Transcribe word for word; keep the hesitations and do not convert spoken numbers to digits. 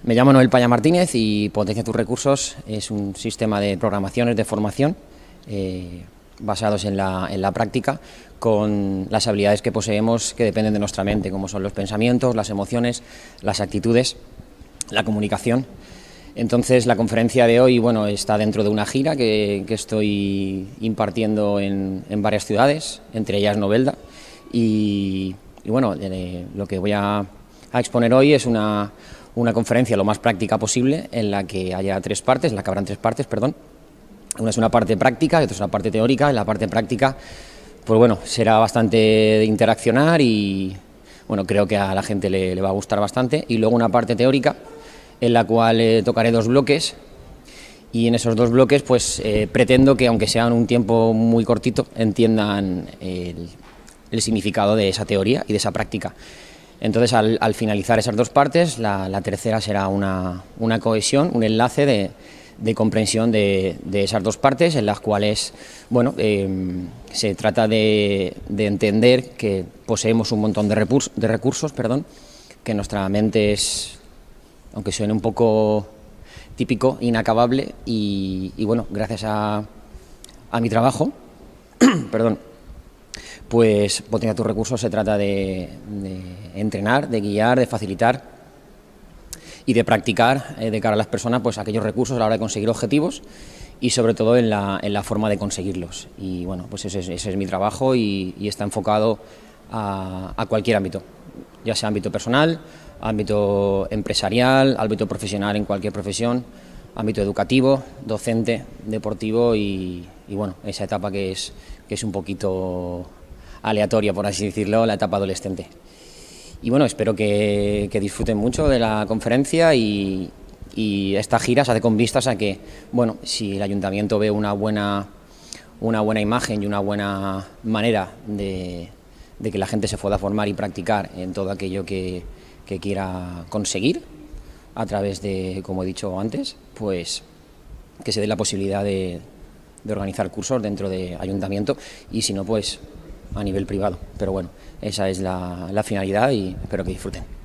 Me llamo Noel Paya Martínez y Potencia tus recursos es un sistema de programaciones de formación eh, basados en la, en la práctica, con las habilidades que poseemos que dependen de nuestra mente, como son los pensamientos, las emociones, las actitudes, la comunicación. Entonces, la conferencia de hoy, bueno, está dentro de una gira que, que estoy impartiendo en, en varias ciudades, entre ellas Novelda, y, y bueno, eh, lo que voy a, a exponer hoy es una, una conferencia lo más práctica posible, en la que haya tres partes, en la que habrán tres partes, perdón. Una es una parte práctica y otra es una parte teórica. En la parte práctica, pues bueno, será bastante de interaccionar y, bueno, creo que a la gente le, le va a gustar bastante. Y luego una parte teórica, en la cual eh, tocaré dos bloques, y en esos dos bloques pues eh, pretendo que, aunque sean un tiempo muy cortito, entiendan el, el significado de esa teoría y de esa práctica. Entonces, al, al finalizar esas dos partes, la, la tercera será una, una cohesión, un enlace de, de comprensión de, de esas dos partes, en las cuales, bueno, eh, se trata de, de entender que poseemos un montón de, recursos, de recursos, perdón, que nuestra mente es, aunque suene un poco típico, inacabable, y, y bueno, gracias a, a mi trabajo, perdón, pues Potencia tus recursos se trata de, de entrenar, de guiar, de facilitar y de practicar eh, de cara a las personas pues aquellos recursos a la hora de conseguir objetivos, y sobre todo en la, en la forma de conseguirlos. Y bueno, pues ese es, ese es mi trabajo, y, y está enfocado a, a cualquier ámbito, ya sea ámbito personal, ámbito empresarial, ámbito profesional en cualquier profesión, ámbito educativo, docente, deportivo y, y bueno, esa etapa que es, que es un poquito aleatoria, por así decirlo, la etapa adolescente. Y bueno, espero que, que disfruten mucho de la conferencia, y, y esta gira se hace con vistas a que, bueno, si el ayuntamiento ve una buena, una buena imagen y una buena manera de, de que la gente se pueda formar y practicar en todo aquello que, que quiera conseguir a través de, como he dicho antes, pues que se dé la posibilidad de, de organizar cursos dentro de ayuntamiento, y si no, pues a nivel privado. Pero bueno, esa es la, la finalidad, y espero que disfruten.